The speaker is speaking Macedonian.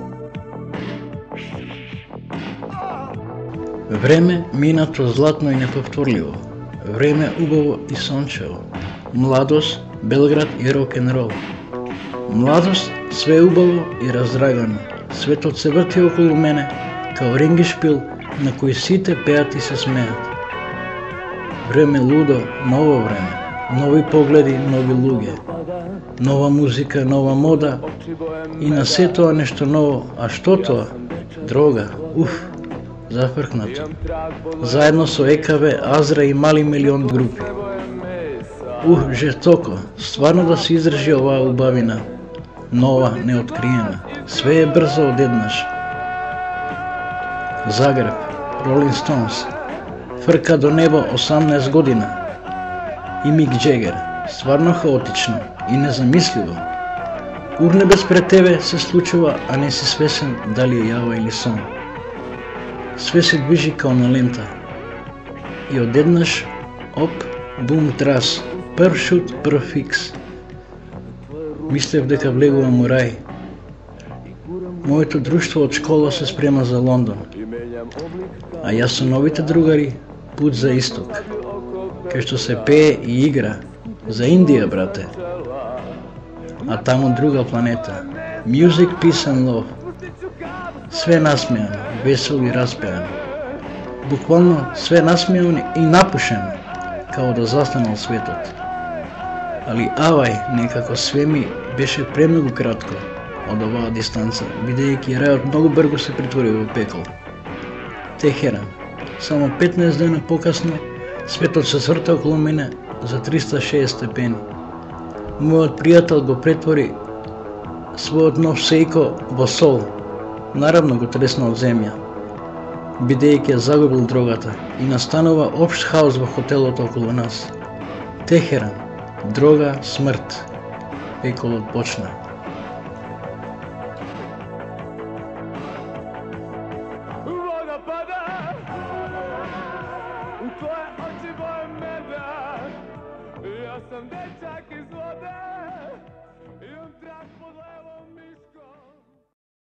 Време минато златно и неповторливо. Време убаво и сончево. Младост, Белград и рок-н-рол. Младост, све убаво и раздрагано. Светот се врти околу мене, као рингишпил на кој сите пеат и се смеат. Време лудо, ново време. Нови погледи, нови луѓе. Нова музика, нова мода и на се тоа нешто ново. А што тоа? Дрога. Зафркнато. Заедно со ЕКВ, Азра и Мали милион групи. Жестоко. Стварно да се издржи оваа убавина. Нова, неоткриена. Све е брзо одеднаш. Загреб, Ролинг Стоунс. Фрка до небо 18 година. И Мик Джегер. Стварно хаотично и незамисливо. Урнебес пред тебе се случува, а не си свесен дали е јава или сон. Све се движи као на лента. И одеднаш, оп, бум, трас, прв шут, прв фикс. Мислев дека влегувам у рај. Моето друштво од школа се спрема за Лондон. А јас со новите другари, пут за исток. Кај што се пее и игра. За Индија, брате. А таму друга планета. Music, peace and love. Све насмејано, весело и распеано. Буквално све насмејано и напушено, као да застанал светот. Али авај, некако све ми беше премногу кратко од оваа дистанца, бидејќи рајот многу брзо се претвори во пекол. Техеран. Само 15 дена покасно, светот се сврта околу мене за 360 степени. Мојот пријател го претвори својот нов сејко во сол. Наравно го тресна од земја, бидејќи ја загубил дрогата и настанува општ хаос во хотелот околу нас. Техеран, дрога, смрт. Пеколот почна.